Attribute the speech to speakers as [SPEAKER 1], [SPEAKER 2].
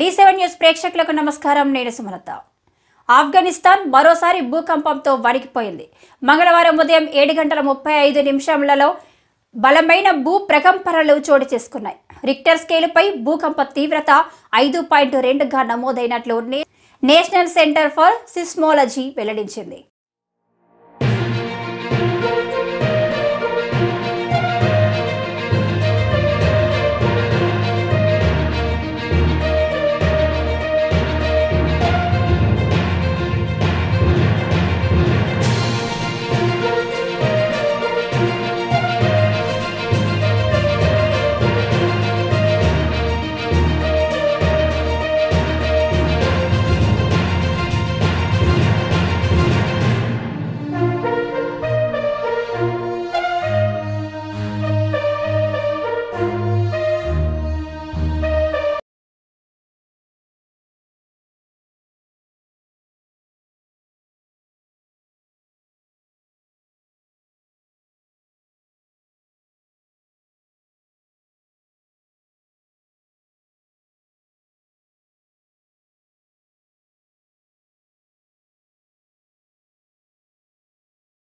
[SPEAKER 1] V7 news ప్రేక్షకులకు నమస్కారం. నేను సుమలత. ఆఫ్ఘనిస్తాన్ మరోసారి భూకంపంతో వణికిపోయింది. మంగళవారం ఉదయం 7:35 బలమైన భూ ప్రకంపనలు చోటు చేసుకున్నాయి. రిక్టర్ స్కేలుపై భూకంప తీవ్రత 5.2గా నమోదైనట్లు నేషనల్ సెంటర్ ఫర్ సిస్మోలజీ వెల్లడించింది.